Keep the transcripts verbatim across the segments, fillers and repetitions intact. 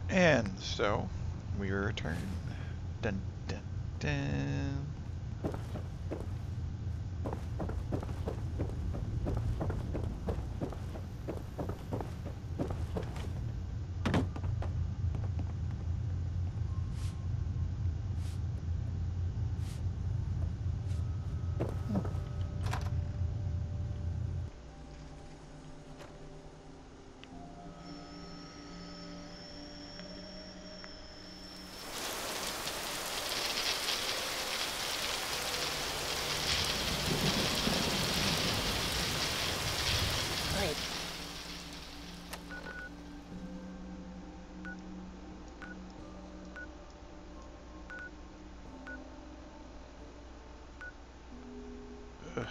And so, we return. Dun, dun, dun. Ugh.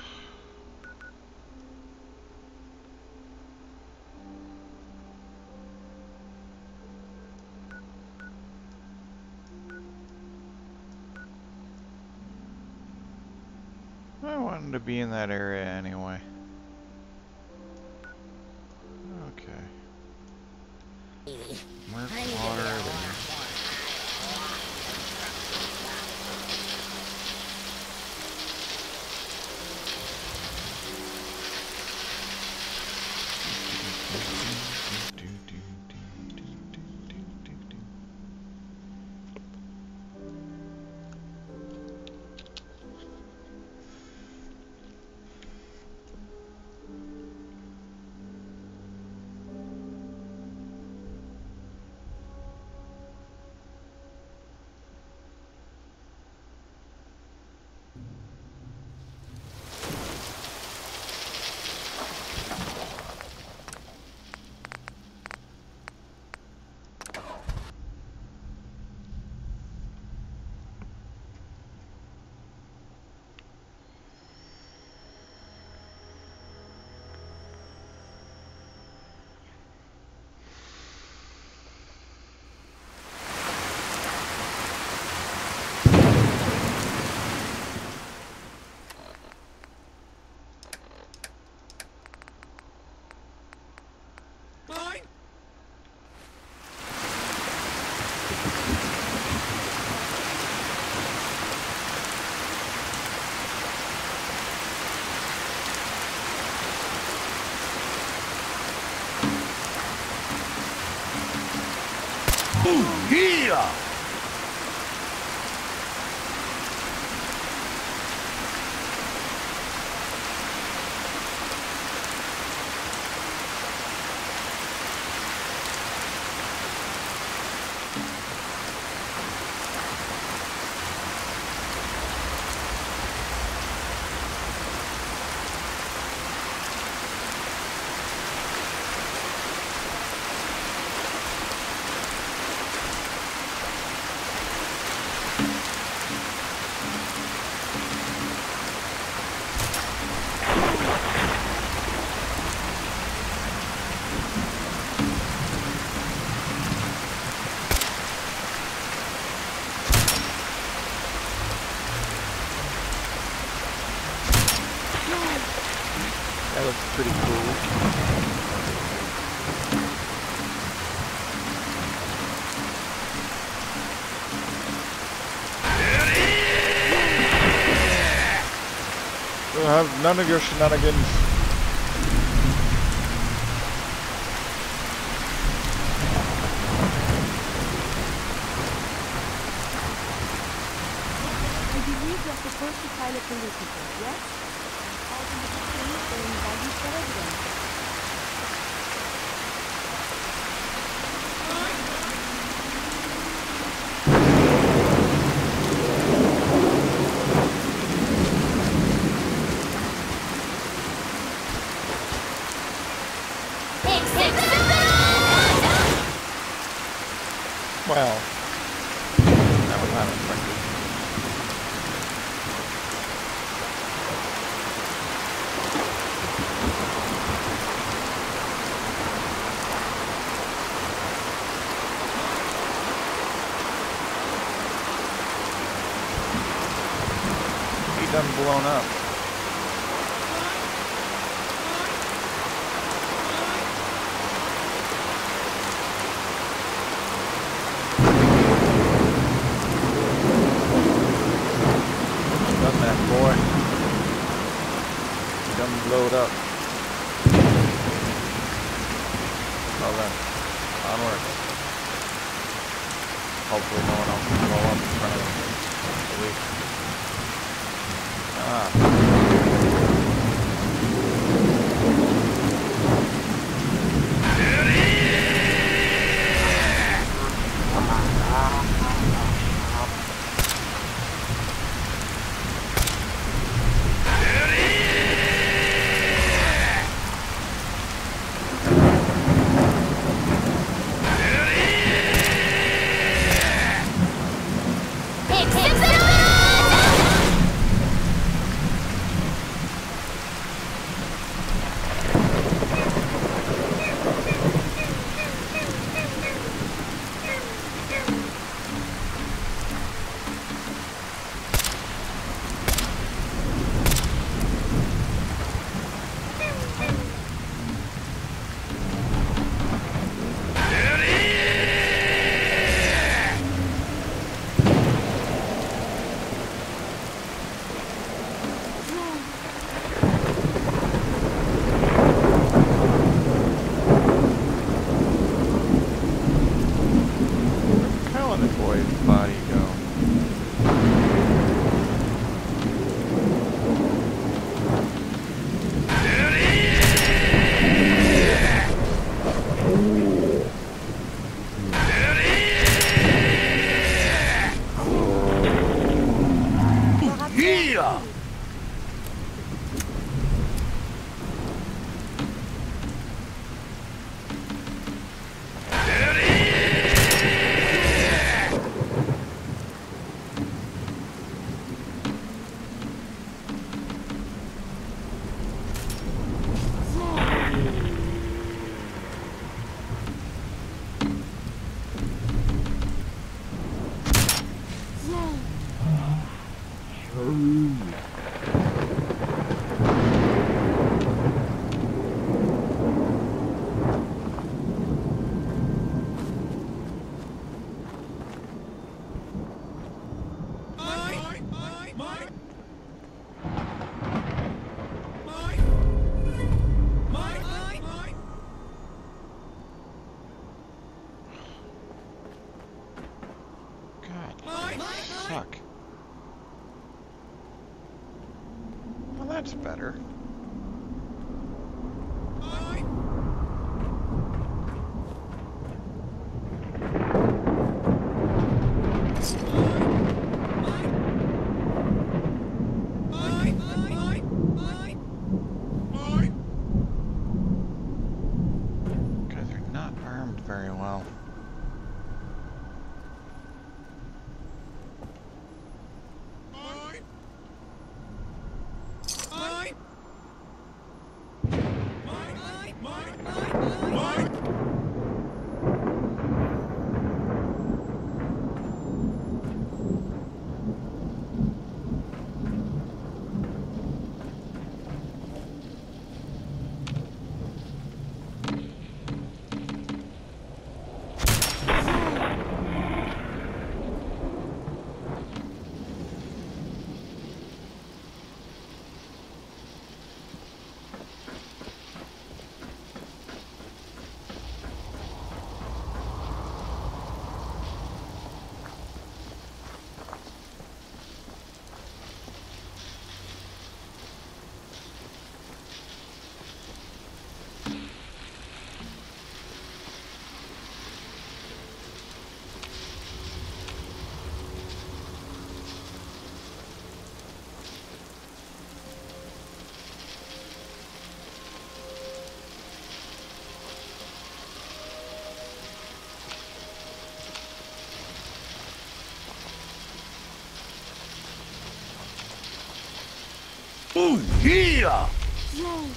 I wanted to be in that area anyway. Okay. Murk water there. Yeah! That looks pretty cool. We'll have none of your shenanigans. I believe you're supposed to pilot the Lucifer, yes? All the little things are in value for everyone. Well, that was unexpected. He done blown up. load up. Well then, onward. Hopefully no one else will blow up in front of them. Sweet. Ah. Fuck. Well, that's better. Because they're not armed very well. Oh yeah! Yay!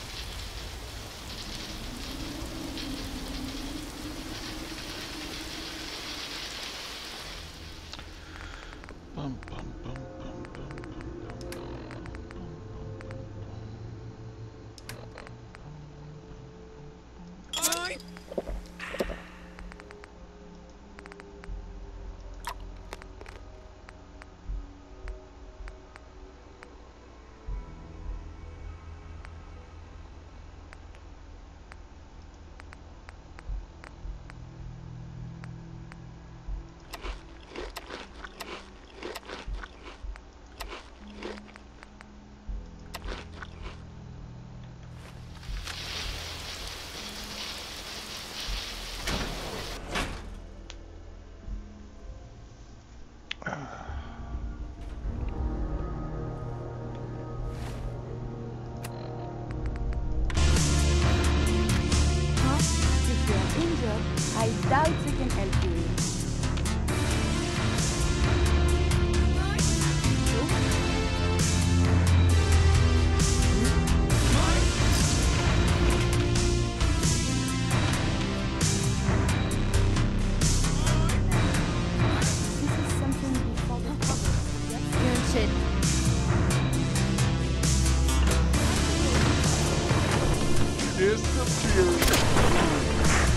Bum, bum, bum, bum, bum, bum, doubt we can help you. This is something we follow cover. Yes? You're shit. Disappear.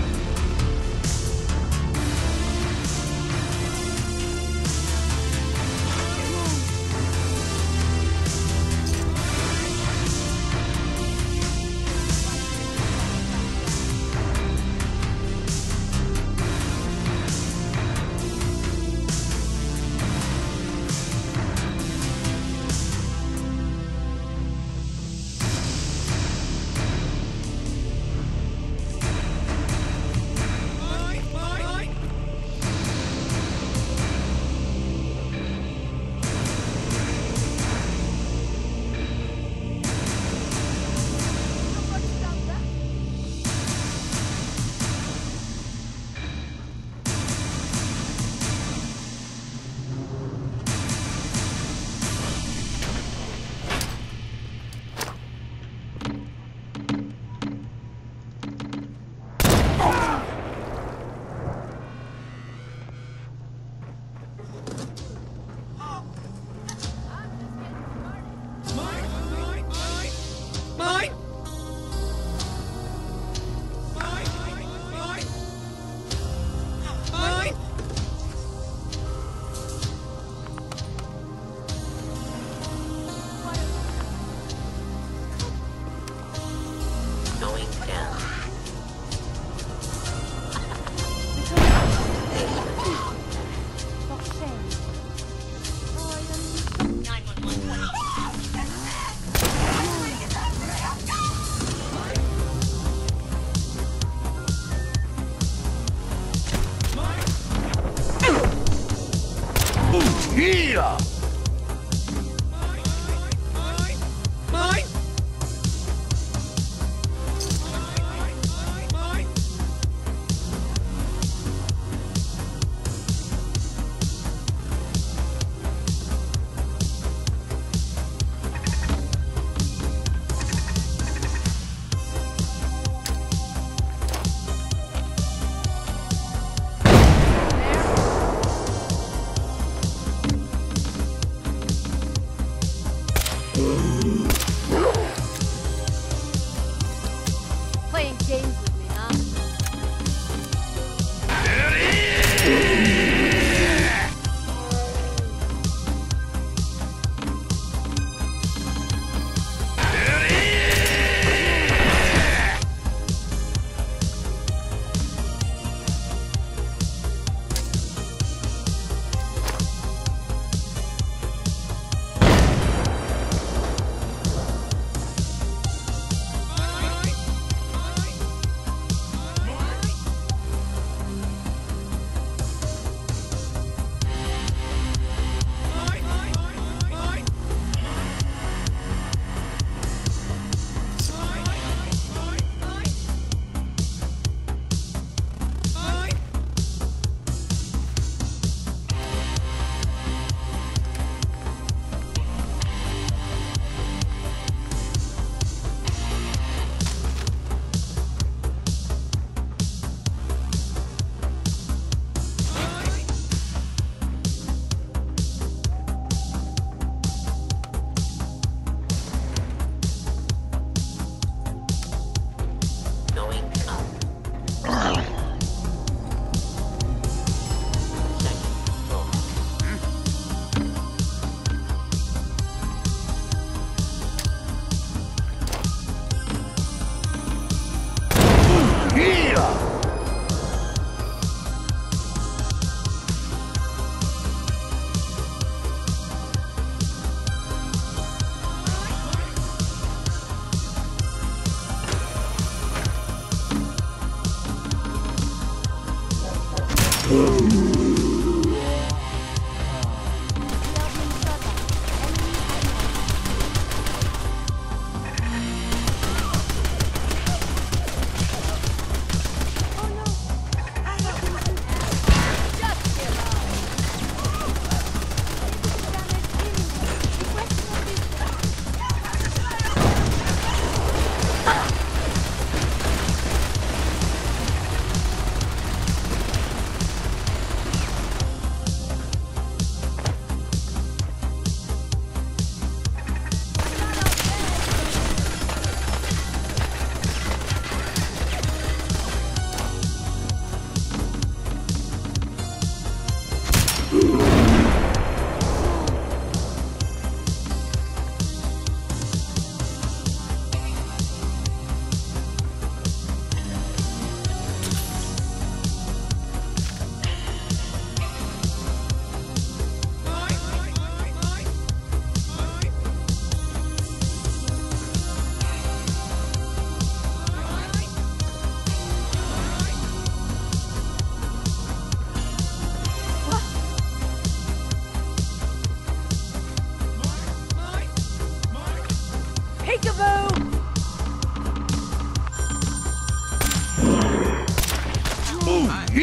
Here! Playing games with me, huh?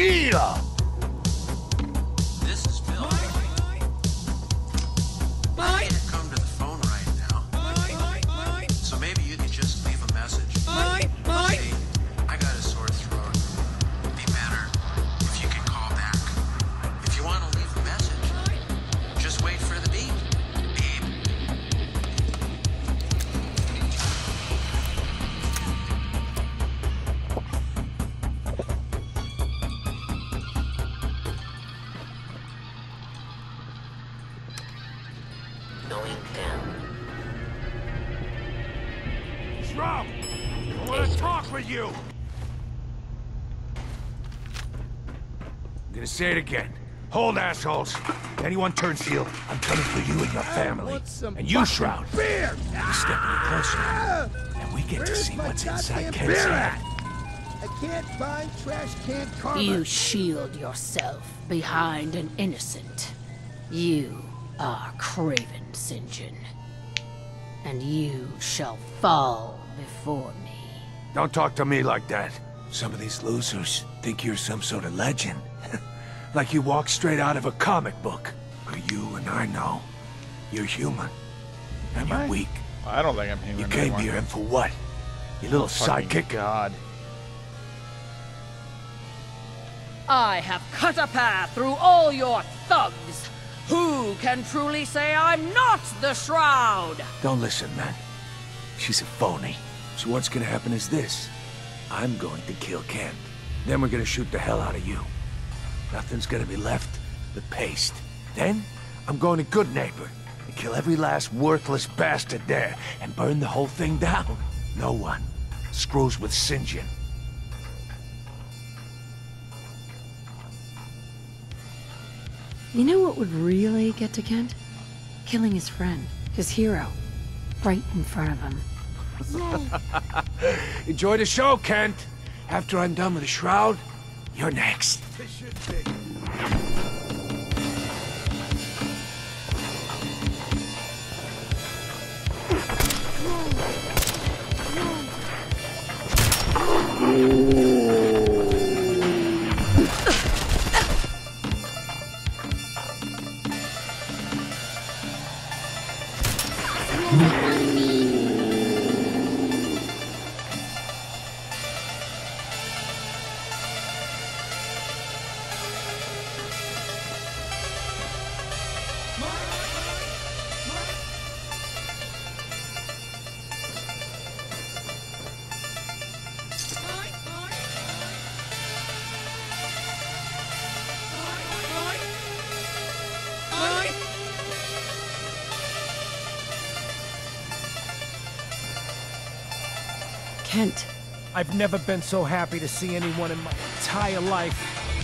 here! This is Bill. I can't come to the phone right now. So maybe you could just leave a message. See, I got a sore throat. It'd be better if you could call back. If you want to leave a message, just wait for the beep. Beep. Going down. Shroud! I want to talk with you! I'm gonna say it again. Hold, assholes. Anyone turns heel, I'm coming for you and your family. And you, Shroud. Beer! You step any closer, and we get to see what's inside Kent's head. I can't find trash can karma. You shield yourself behind an innocent. You are Craven Sinjin. And you shall fall before me. Don't talk to me like that. Some of these losers think you're some sort of legend. Like you walk straight out of a comic book. But you and I know, you're human. And Am you're I? weak. I don't think I'm human You came anymore. here and for what? Your little Fucking sidekick? God. I have cut a path through all your thugs. Who can truly say I'm not the Shroud? Don't listen, man. She's a phony. So what's gonna happen is this. I'm going to kill Kent. Then we're gonna shoot the hell out of you. Nothing's gonna be left but paste. Then, I'm going to Good Neighbor and kill every last worthless bastard there and burn the whole thing down. No one screws with Sinjin. You know what would really get to Kent? Killing his friend, his hero, right in front of him. Enjoy the show, Kent. After I'm done with the Shroud, you're next. This should be. Kent. I've never been so happy to see anyone in my entire life.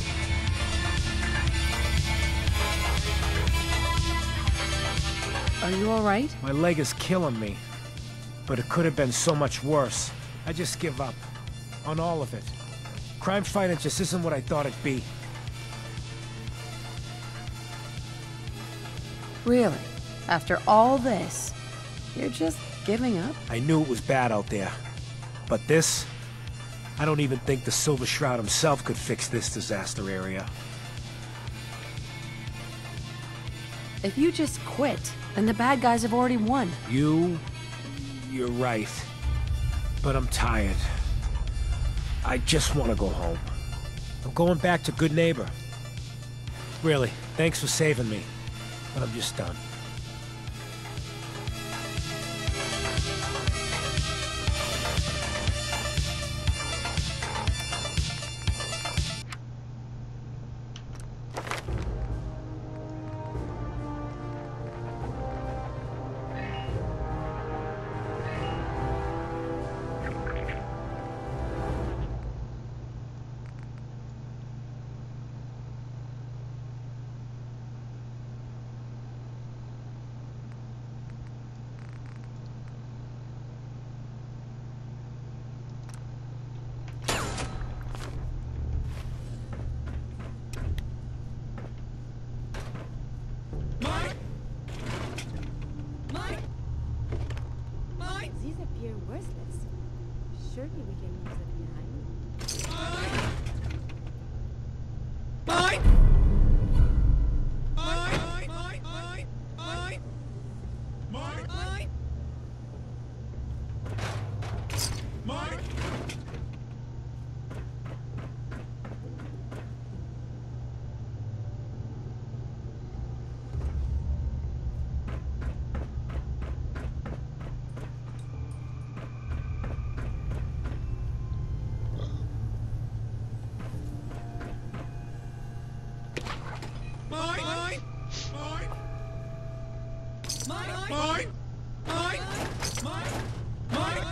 Are you alright? My leg is killing me. But it could have been so much worse. I just give up. On all of it. Crime fighting just isn't what I thought it'd be. Really? After all this, you're just giving up? I knew it was bad out there. But this? I don't even think the Silver Shroud himself could fix this disaster area. If you just quit, then the bad guys have already won. You... you're right. But I'm tired. I just want to go home. I'm going back to Good Neighbor. Really, thanks for saving me. But I'm just done. These appear worthless. Surely we can leave them behind. Mine! Mine! Mine! Mine!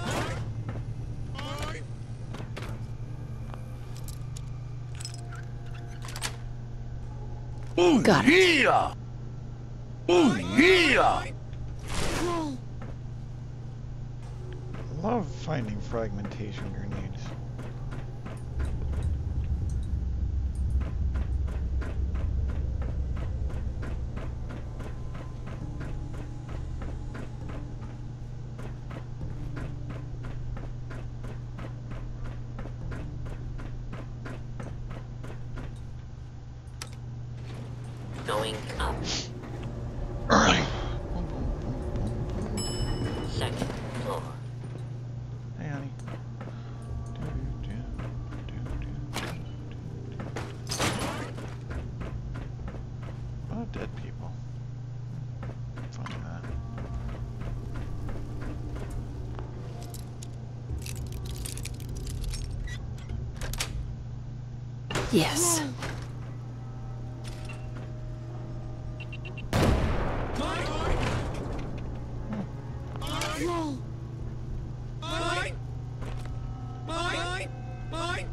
Ooh, Got it. yeah! Ooh, yeah! Love finding fragmentation grenades. Going up. Early. Second floor. Hey, honey. Do, do, do, do, do, do. Oh, dead people. Fun with that. Yes. Mine! Mine! Mine!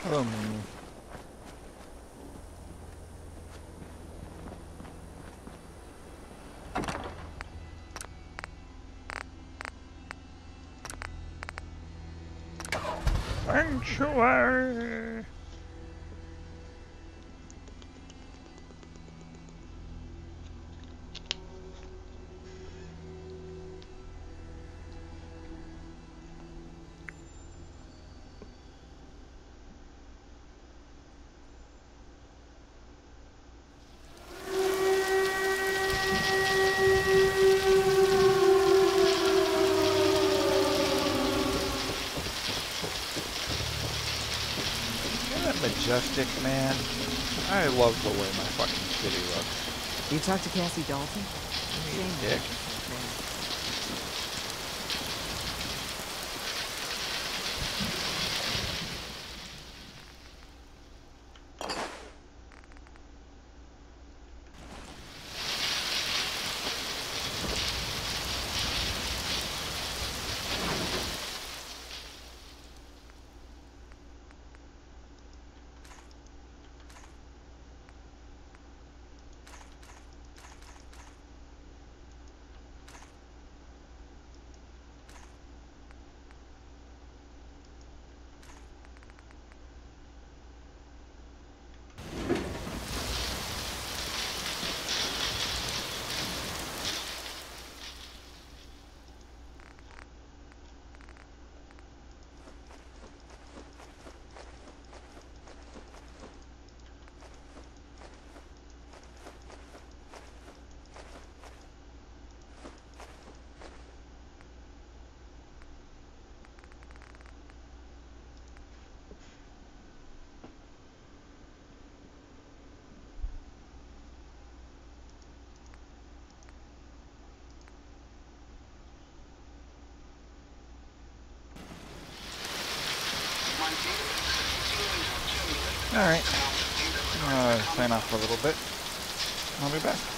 Hello, Mimi. Sanctuary. Majestic, man. I love the way my fucking city looks. You talked to Cassie Dalton? You dick. Alright. I'm gonna sign off for a little bit. I'll be back.